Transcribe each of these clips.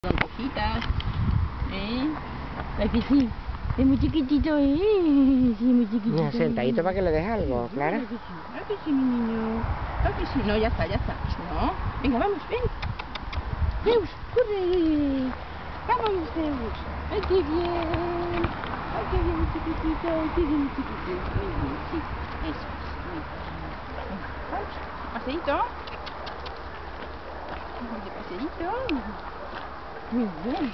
Son hojitas, ¿a que sí? Es muy chiquitito, sí, muy chiquitito. Mira, sentadito para que le deje algo, Clara. ¿A que sí, mi niño? ¿A que sí? No, ya está, ya está. No, venga, vamos, ven. Zeus, corre. Vamos, Zeus. ¡Ay, qué bien! ¡Ay, qué bien, chiquitito! ¡Ay, qué bien, chiquitito! Muy bien, sí, eso es. Muy bien. Vamos, paseíto. De paseíto. Muy bien.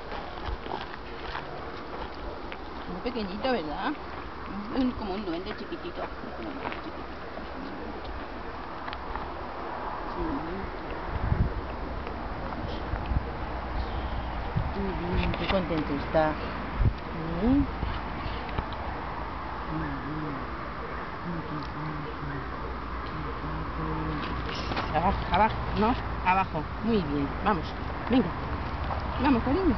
Muy pequeñito, ¿verdad? Como un duende chiquitito. Sí. Muy bien, qué contento está. ¿Sí? Abajo, abajo, no, abajo. Muy bien, vamos, venga. Vamos, cariño.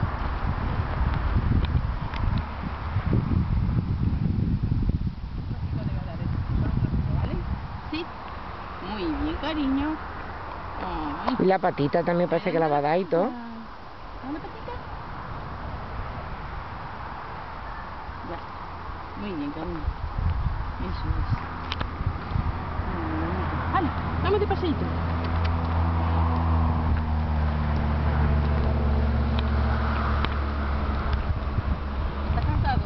¿Vale? Sí. Muy bien, cariño. Ay. Y la patita también parece que la va a dar y todo. ¿La patita? Ya está. Muy bien, cariño. Eso es. ¡Hala! ¡Vamos de paseíto! ¿Estás cansado?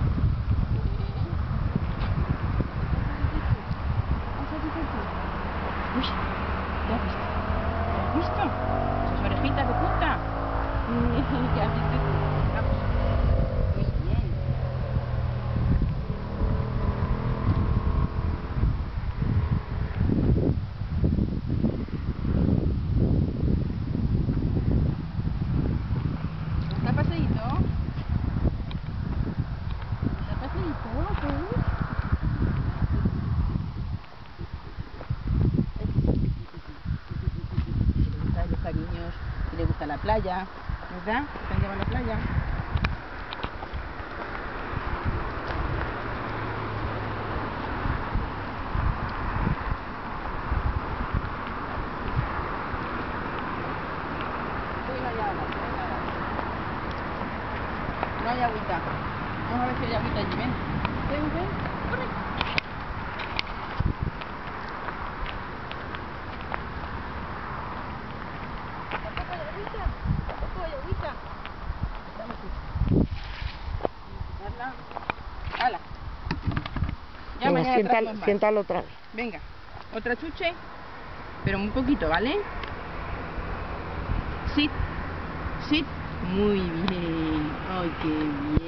Uy, ¿ya has visto? ¿Ya has visto? Sus orejitas de punta. ¿Ya has visto? Vamos. Muy bien. ¿Está paseíto? ¿Está paseíto? Le gustan los cariños y le gusta la playa, ¿verdad? ¿Te han llevado a la playa? Uy, no hay agua, no hay agüita. Vamos a ver si hay agüita allí, ven. Ven, corre. Tampoco hay agüita. Tampoco hay agüita. Dame tú. Quitarla. ¡Hala! Ya Venga, mañana traemos más. siéntalo otra vez. Venga, otra chuche, pero muy poquito, ¿vale? Sit, sit. Muy bien. Ay, qué bien.